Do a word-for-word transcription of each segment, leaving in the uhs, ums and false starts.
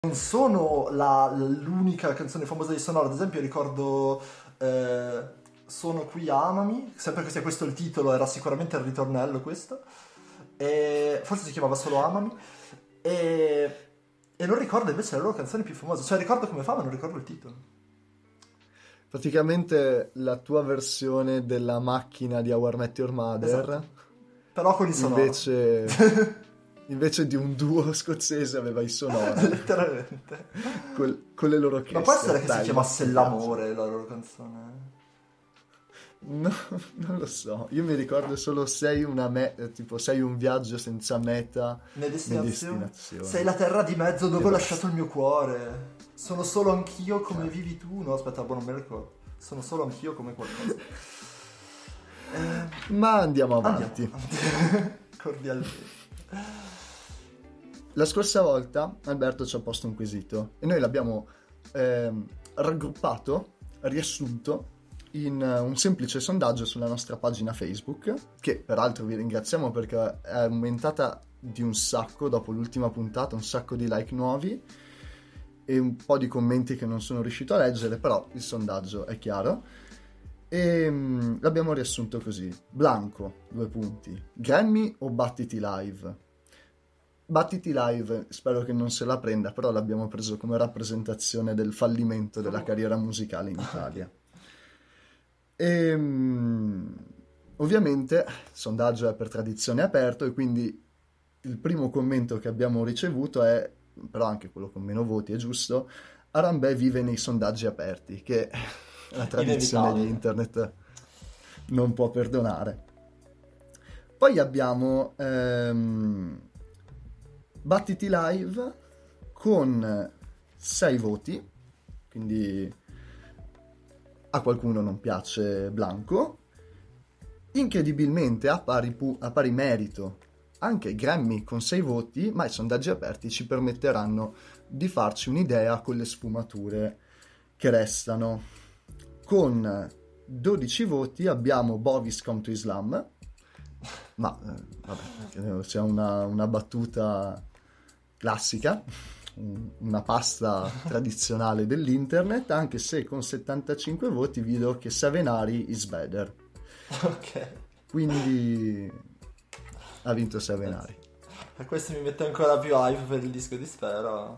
non sono la- l'unica canzone famosa di Sonora, ad esempio ricordo eh, Sono qui, amami, sempre che sia questo il titolo, era sicuramente il ritornello questo, e forse si chiamava solo Amami, e, e non ricordo invece la loro canzone più famosa, cioè ricordo come fa ma non ricordo il titolo. Praticamente la tua versione della macchina di How I Met Your Mother, Esatto, però con i Sonora, invece, invece di un duo scozzese aveva i Sonora, letteralmente. col- con le loro Ma può orchestre. essere che si Bello, chiamasse mi piace. L'amore la loro canzone? No, non lo so, io mi ricordo solo sei una me- eh, tipo sei un viaggio senza meta Né né destinazione? Sei destinazione. la terra di mezzo E dove ho basta. lasciato il mio cuore. Sono solo anch'io come Cioè, vivi tu. No, aspetta, boh, non me lo ricordo. Sono solo anch'io come qualcosa. Eh, ma andiamo andiamo avanti. avanti. Cordialmente. La scorsa volta Alberto ci ha posto un quesito e noi l'abbiamo ehm, raggruppato, riassunto in eh, un semplice sondaggio sulla nostra pagina Facebook, che peraltro vi ringraziamo perché è aumentata di un sacco dopo l'ultima puntata, un sacco di like nuovi e un po' di commenti che non sono riuscito a leggere, però il sondaggio è chiaro. E mm, l'abbiamo riassunto così: Blanco, due punti, Grammy o Battiti Live? Battiti Live, spero che non se la prenda, però l'abbiamo preso come rappresentazione del fallimento della carriera musicale in Italia. E, mm, ovviamente il sondaggio è per tradizione aperto e quindi il primo commento che abbiamo ricevuto è, però anche quello con meno voti è giusto, Arambè vive nei sondaggi aperti, che la tradizione di Inevitabile. internet non può perdonare. Poi abbiamo ehm, Battiti Live con sei voti, quindi a qualcuno non piace Blanco. Incredibilmente a pari, pu- a pari merito anche Grammy con sei voti, ma i sondaggi aperti ci permetteranno di farci un'idea con le sfumature che restano. Con dodici voti abbiamo Bovis Come to Islam, ma eh, vabbè, credo sia una, una battuta classica, un- una pasta tradizionale dell'internet, anche se con settantacinque voti vedo che Savenari is better. Ok. Quindi ha vinto Savenari. E questo mi mette ancora più hype per il disco di Sfera.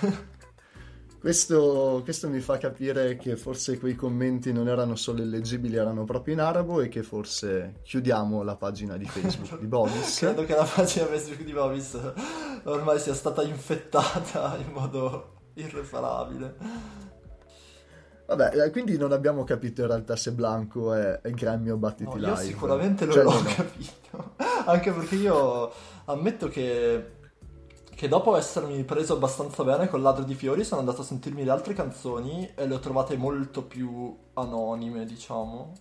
Questo, questo mi fa capire che forse quei commenti non erano solo illeggibili, erano proprio in arabo e che forse chiudiamo la pagina di Facebook di Bovis. Credo che la pagina Facebook di Bovis ormai sia stata infettata in modo irreparabile. Vabbè, eh, quindi non abbiamo capito in realtà se Blanco è, è Grammy o No, Battiti io Live. sicuramente non Cioè, l'ho no, no. capito. Anche perché io ammetto che, che dopo essermi preso abbastanza bene con Ladro di Fiori sono andato a sentirmi le altre canzoni e le ho trovate molto più anonime, diciamo.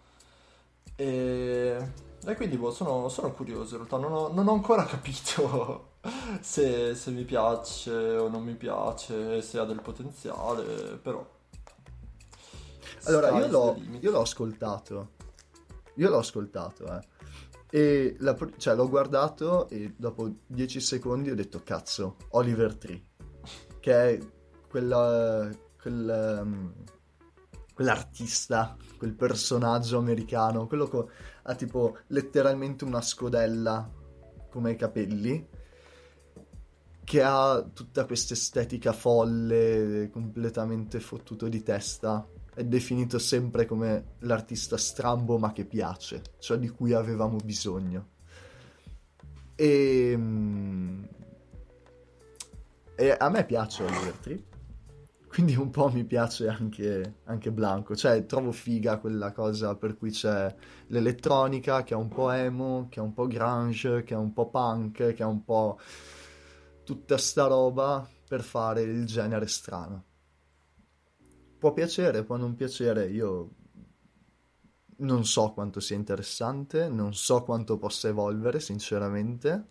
E, e quindi boh, sono, sono curioso in realtà, non ho, non ho ancora capito se, se mi piace o non mi piace, se ha del potenziale, però Allora, io sky's the l'ho, io limit. l'ho ascoltato. Io l'ho ascoltato, eh. E la pr- cioè, l'ho guardato e dopo dieci secondi ho detto, cazzo, Oliver Tree, che è quella, quel, um, quell'artista, quel personaggio americano, quello che ha tipo letteralmente una scodella come i capelli, che ha tutta questa estetica folle, completamente fottuto di testa. È definito sempre come l'artista strambo ma che piace, cioè di cui avevamo bisogno. E, mm, e a me piace Oliver Tree, quindi un po' mi piace anche, anche Blanco, cioè trovo figa quella cosa per cui c'è l'elettronica che è un po' emo, che è un po' grunge, che è un po' punk, che è un po' tutta sta roba per fare il genere strano. Può piacere, può non piacere, io non so quanto sia interessante, non so quanto possa evolvere, sinceramente,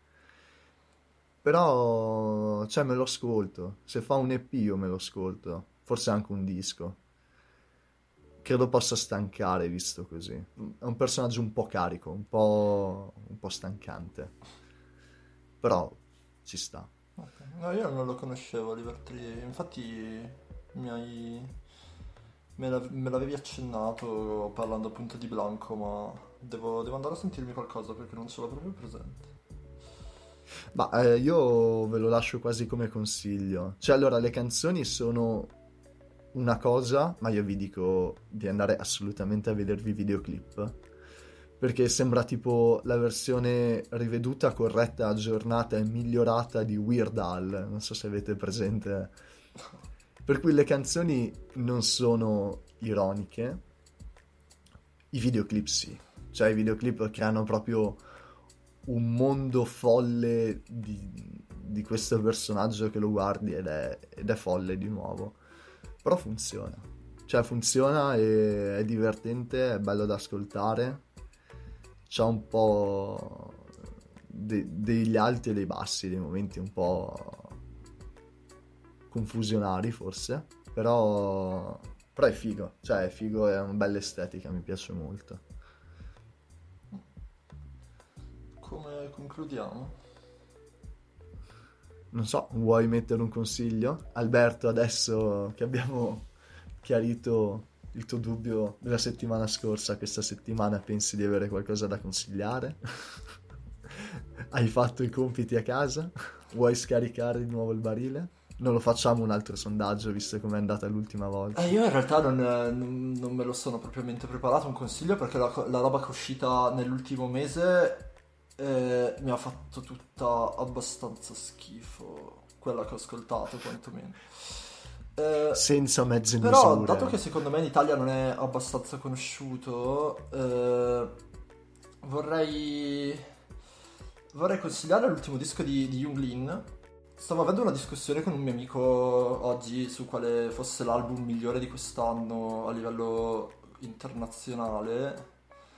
però, cioè, me lo ascolto. Se fa un E P io me lo ascolto, forse anche un disco. Credo possa stancare visto così. È un personaggio un po' carico, un po', un po' stancante, però ci sta. Ok. No, io non lo conoscevo Oliver Tree, infatti mi hai... me l'av- me l'avevi accennato parlando appunto di Blanco, ma devo, devo andare a sentirmi qualcosa perché non ce l'ho proprio presente. Ma eh, io ve lo lascio quasi come consiglio. Cioè, allora, le canzoni sono una cosa, ma io vi dico di andare assolutamente a vedervi i videoclip. Perché sembra tipo la versione riveduta, corretta, aggiornata e migliorata di Weird Al. Non so se avete presente. Per cui le canzoni non sono ironiche, i videoclip sì. Cioè, i videoclip creano proprio un mondo folle di, di questo personaggio che lo guardi ed è, ed è folle di nuovo. Però funziona. Cioè funziona e è divertente, è bello da ascoltare. C'ha un po' de- degli alti e dei bassi, dei momenti un po' confusionari forse. Però, però è figo. Cioè è figo, è una bella estetica, mi piace molto. Come concludiamo? Non so, vuoi mettere un consiglio? Alberto, adesso che abbiamo chiarito il tuo dubbio della settimana scorsa, questa settimana pensi di avere qualcosa da consigliare? Hai fatto i compiti a casa? Vuoi scaricare di nuovo il barile? Non lo facciamo un altro sondaggio, visto com'è andata l'ultima volta. Eh, io in realtà non, non- non me lo sono propriamente preparato un consiglio perché la, la roba che è uscita nell'ultimo mese eh, mi ha fatto tutta abbastanza schifo, quella che ho ascoltato quantomeno. Eh, Senza mezze Però, dato misure. che secondo me in Italia non è abbastanza conosciuto, eh, vorrei, vorrei consigliare l'ultimo disco di, di Jung Lin. Stavo avendo una discussione con un mio amico oggi su quale fosse l'album migliore di quest'anno a livello internazionale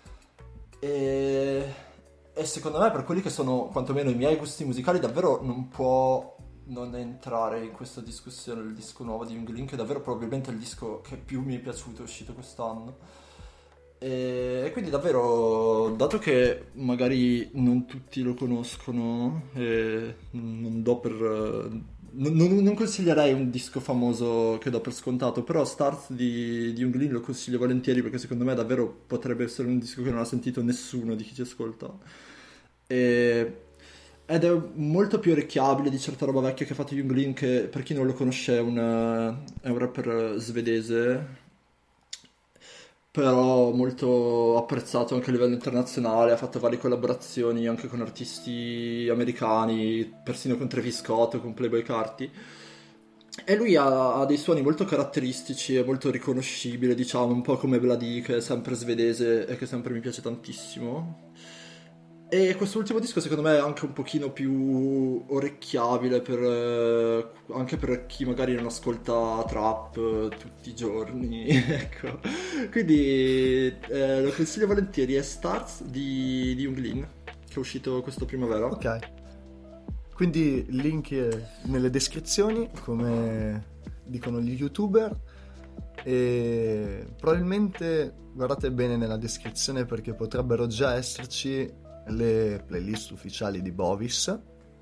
e, e secondo me per quelli che sono quantomeno i miei gusti musicali davvero non può non entrare in questa discussione il disco nuovo di Jung Lin, che è davvero probabilmente il disco che più mi è piaciuto, è uscito quest'anno. E, e quindi davvero, dato che magari non tutti lo conoscono, e non do per... Non, non- non consiglierei un disco famoso che do per scontato, però Stars di, di Jung Lin lo consiglio volentieri perché secondo me davvero potrebbe essere un disco che non ha sentito nessuno di chi ci ascolta. E- ed è molto più orecchiabile di certa roba vecchia che ha fatto Jung Lin, che per chi non lo conosce è un, eh, è un rapper svedese, però molto apprezzato anche a livello internazionale, ha fatto varie collaborazioni anche con artisti americani, persino con Travis Scott, con Playboi Carti. E lui ha, ha dei suoni molto caratteristici e molto riconoscibile, diciamo, un po' come Vladi, che è sempre svedese e che sempre mi piace tantissimo. E quest'ultimo disco secondo me è anche un pochino più orecchiabile per, eh, anche per chi magari non ascolta trap eh, tutti i giorni, ecco. Quindi eh, lo consiglio volentieri, è Stars di, di Jung Lin, che è uscito questo primavera. Ok. Quindi link eh, nelle descrizioni, come dicono gli youtuber. E probabilmente guardate bene nella descrizione perché potrebbero già esserci le playlist ufficiali di Bovis,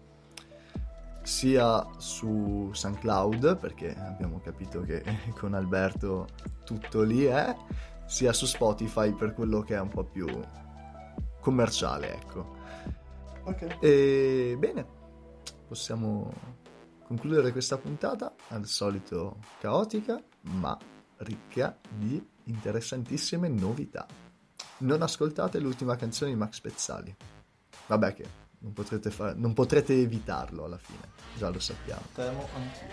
sia su SoundCloud, perché abbiamo capito che con Alberto tutto lì è, sia su Spotify per quello che è un po' più commerciale, ecco. Ok. E bene, possiamo concludere questa puntata, al solito caotica, ma ricca di interessantissime novità. Non ascoltate l'ultima canzone di Max Pezzali. Vabbè che non potrete, fa- non potrete evitarlo alla fine, già lo sappiamo. Temo anch'io.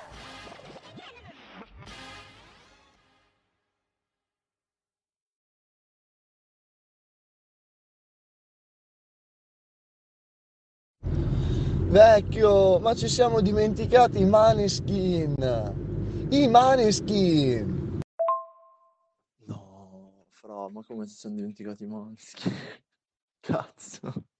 Vecchio, ma ci siamo dimenticati i Maneskin! I Maneskin! No, fra, ma come si sono dimenticati i maschi? Cazzo.